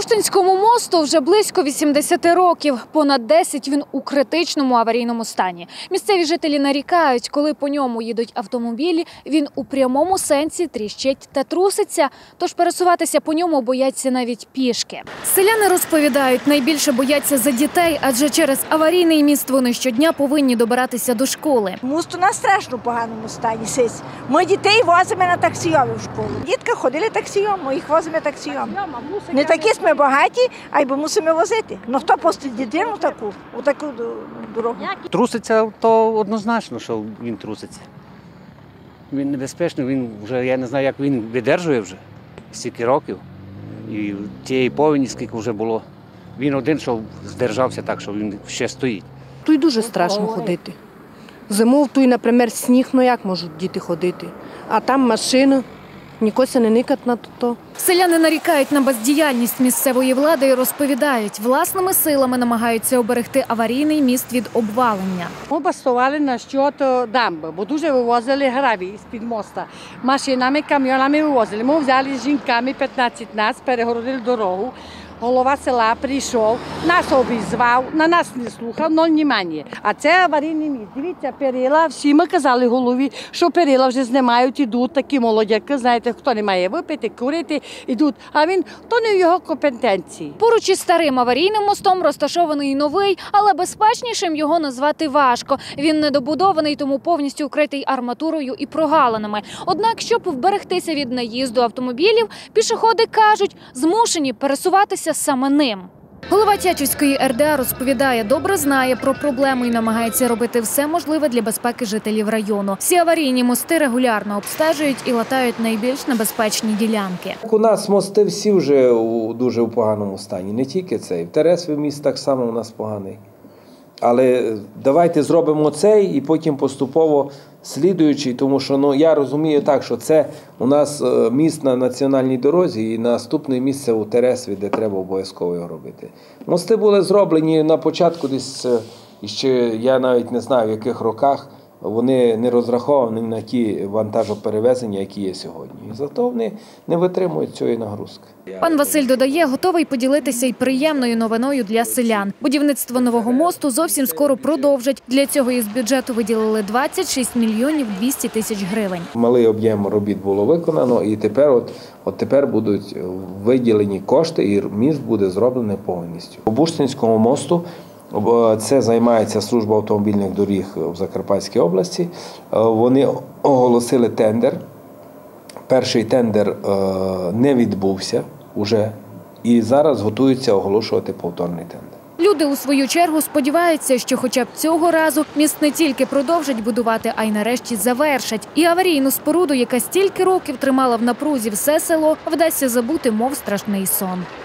Буштинському мосту вже близько 80 років. Понад 10 він у критичному аварійному стані. Місцеві жителі нарікають, коли по ньому їдуть автомобілі, він у прямому сенсі тріщить та труситься. Тож пересуватися по ньому бояться навіть пішки. Селяни розповідають, найбільше бояться за дітей, адже через аварійний міст вони щодня повинні добиратися до школи. Мост у нас страшно в поганому стані. Ми дітей возимо на таксійові в школу. Дітки ходили таксійом, ми їх возимо таксійом. Не такі ми багаті, а й мусимо возити. Ну хто пустить дитину у таку дорогу? Труситься, то однозначно, що він труситься. Він небезпечний, він вже, я не знаю, як він видержує вже стільки років. І тієї повені, скільки вже було, він один, що здержався так, що він ще стоїть. Тут дуже страшно ходити. Зимов тут, наприклад, сніг, ну як можуть діти ходити? А там машина, нікося не никать на то. Селяни нарікають на бездіяльність місцевої влади і розповідають, власними силами намагаються оберегти аварійний міст від обвалення. Ми бастували на щот дамби, бо дуже вивозили гравій з-під моста. Машинами, камйонами вивозили. Ми взяли з жінками 15 нас, перегородили дорогу. Голова села прийшов, нас обізвав, на нас не слухав, но внимання. А це аварійний міст. Дивіться, перила, всі ми казали голові, що перила вже знімають, ідуть такі молодяки, знаєте, хто не має випити, курити, ідуть. А він, то не в його компетенції. Поруч із старим аварійним мостом розташований новий, але безпечнішим його назвати важко. Він недобудований, тому повністю вкритий арматурою і прогалинами. Однак, щоб вберегтися від наїзду автомобілів, пішоходи кажуть, змушені пересуватися саме ним. Голова Тячівської РДА розповідає, добре знає про проблему і намагається робити все можливе для безпеки жителів району. Всі аварійні мости регулярно обстежують і латають найбільш небезпечні ділянки. У нас мости всі вже дуже в поганому стані, не тільки цей. В Тересові міст так само у нас поганий. Але давайте зробимо цей і потім поступово слідуючий, тому що я розумію так, що це у нас міст на національній дорозі і наступне місце у Тересові, де треба обов'язково його робити. Мости були зроблені на початку десь, ще я навіть не знаю в яких роках, вони не розраховані на ті вантажоперевезення, які є сьогодні. І зато вони не витримують цієї нагрузки. Пан Василь додає, готовий поділитися й приємною новиною для селян. Будівництво нового мосту зовсім скоро продовжать. Для цього із бюджету виділили 26 мільйонів 200 тисяч гривень. Малий об'єм робіт було виконано, і тепер будуть виділені кошти, і міст буде зроблений повністю. По Буштинському мосту це займається служба автомобільних доріг в Закарпатській області. Вони оголосили тендер. Перший тендер не відбувся вже і зараз готуються оголошувати повторний тендер. Люди у свою чергу сподіваються, що хоча б цього разу міст не тільки продовжать будувати, а й нарешті завершать. І аварійну споруду, яка стільки років тримала в напрузі все село, вдасться забути, мов страшний сон.